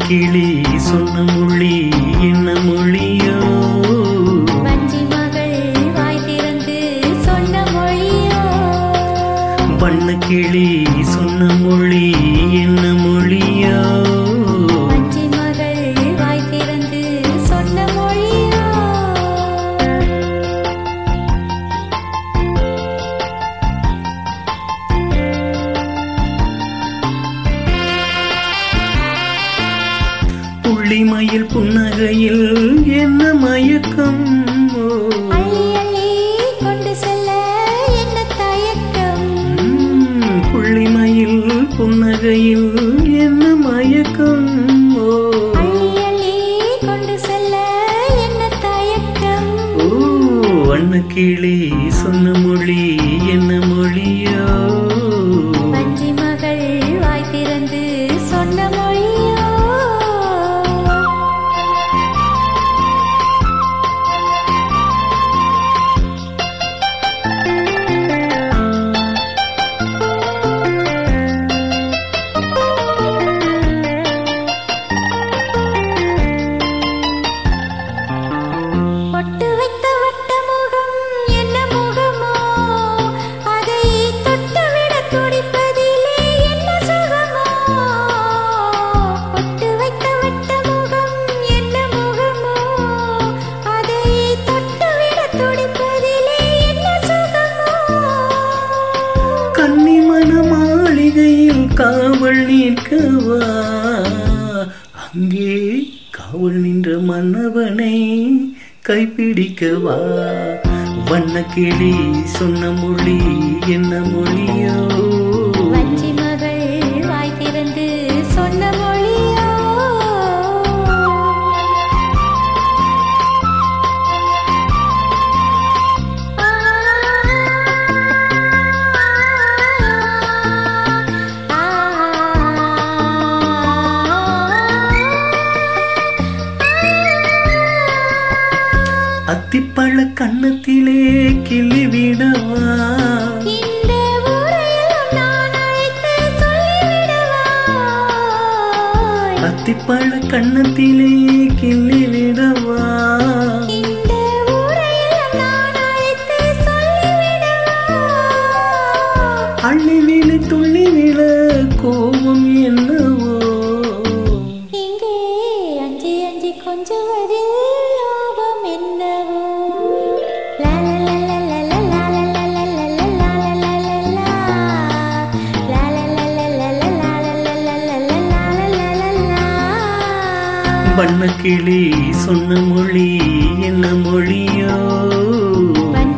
கிளி சொன்ன மொழி என்ன மொழியோ? வஞ்சி மகள் வாய் திறந்து சொன்ன மொழியோ? வண்ண கிளி சொன்ன மொழி என்ன மொழியோ? வஞ்சி மகள் வாய் திறந்து சொன்ன மொழியோ? புள்ளிமயில் புன்னகையில் என்ன மயக்கம்? அள்ளி அள்ளி கொண்டு செல்ல என்ன தயக்கம்? புள்ளிமயில் புன்னகையில் என்ன மயக்கம்? அள்ளி அள்ளி கொண்டு செல்ல என்ன தயக்கம்? வண்ண கிளி சொன்ன மொழி என்ன மொழியோ? வஞ்சி மகள் வாய் திறந்து சொன்ன மொழியோ? பொட்டு வைத்த வட்ட முகம் என்ன முகமோ? அதை தொட்டுவிட துடிப்பதிலே என்ன சுகமோ? பொட்டு வைத்த வட்ட முகம் என்ன முகமோ? அதை தொட்டுவிட துடிப்பதிலே என்ன சுகமோ? கன்னிமன மாளிகையில் காவல் நிற்கவா? அங்கே காவல் நின்ற மன்னவனை கைப்பிடிக்கவா? வண்ண கிளி சொன்ன மொழி என்ன மொழியோ? வஞ்சி மகள் வாய் திறந்து சொன்ன மொழியோ? அத்திப்பழ கன்னத்திலே கிள்ளி விடவா? இந்த ஊரையெல்லாம் நான் அழைத்து சொல்லிவிடவா? அத்திப்பழ கன்னத்திலே கிள்ளி விடவா? இந்த ஊரையெல்லாம் நான் அழைத்து சொல்லிவிடவா? அள்ளி விழி துள்ளி விழ கோபம் என்னவோ? இங்கே அஞ்சி அஞ்சி கொஞ்சுவதில் லோபம் என்னவோ? லா லா லா லா லா லா லா லா லா லா லா லா லா லா. லா லா லா லா லா லா லா லா லா லா லா லா லா. வண்ண கிளி சொன்ன மொழி என்ன மொழியோ?